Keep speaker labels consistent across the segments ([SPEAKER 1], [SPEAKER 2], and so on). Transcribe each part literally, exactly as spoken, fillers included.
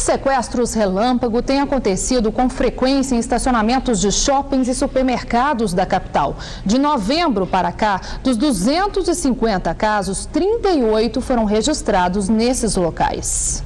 [SPEAKER 1] Sequestros relâmpago têm acontecido com frequência em estacionamentos de shoppings e supermercados da capital. De novembro para cá, dos duzentos e cinquenta casos, trinta e oito foram registrados nesses locais.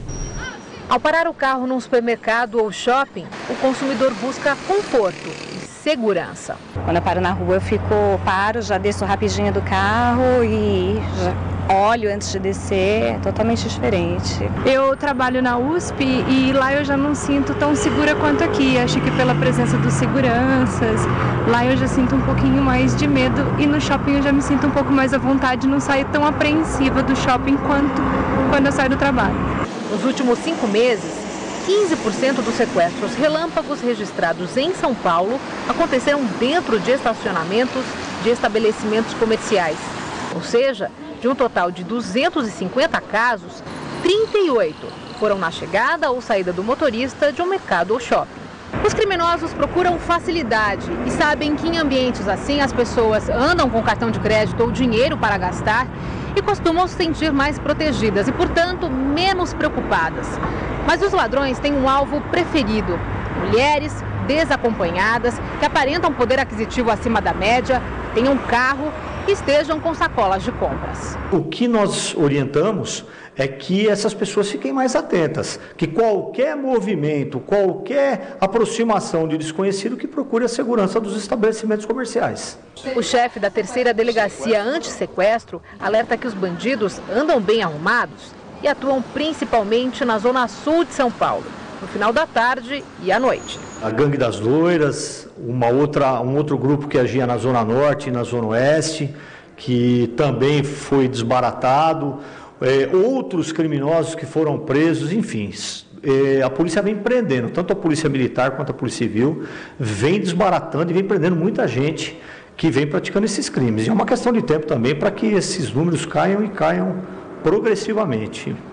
[SPEAKER 2] Ao parar o carro num supermercado ou shopping, o consumidor busca conforto e segurança.
[SPEAKER 3] Quando eu paro na rua, eu fico, paro, já desço rapidinho do carro e já olho antes de descer, é totalmente diferente.
[SPEAKER 4] Eu trabalho na U S P e lá eu já não sinto tão segura quanto aqui. Acho que pela presença dos seguranças, lá eu já sinto um pouquinho mais de medo e no shopping eu já me sinto um pouco mais à vontade, não saio tão apreensiva do shopping quanto quando eu saio do trabalho.
[SPEAKER 2] Nos últimos cinco meses, quinze por cento dos sequestros relâmpagos registrados em São Paulo aconteceram dentro de estacionamentos de estabelecimentos comerciais. Ou seja, de um total de duzentos e cinquenta casos, trinta e oito foram na chegada ou saída do motorista de um mercado ou shopping. Os criminosos procuram facilidade e sabem que em ambientes assim as pessoas andam com cartão de crédito ou dinheiro para gastar e costumam se sentir mais protegidas e, portanto, menos preocupadas. Mas os ladrões têm um alvo preferido: mulheres desacompanhadas, que aparentam poder aquisitivo acima da média, tenham carro e estejam com sacolas de compras.
[SPEAKER 5] O que nós orientamos é que essas pessoas fiquem mais atentas, que qualquer movimento, qualquer aproximação de desconhecido que procure a segurança dos estabelecimentos comerciais.
[SPEAKER 2] O chefe da terceira delegacia anti-sequestro alerta que os bandidos andam bem arrumados e atuam principalmente na zona sul de São Paulo, no final da tarde e à noite.
[SPEAKER 5] A Gangue das Loiras, uma outra, um outro grupo que agia na Zona Norte e na Zona Oeste, que também foi desbaratado, é, outros criminosos que foram presos, enfim. É, a polícia vem prendendo, tanto a polícia militar quanto a polícia civil, vem desbaratando e vem prendendo muita gente que vem praticando esses crimes. E é uma questão de tempo também para que esses números caiam e caiam progressivamente.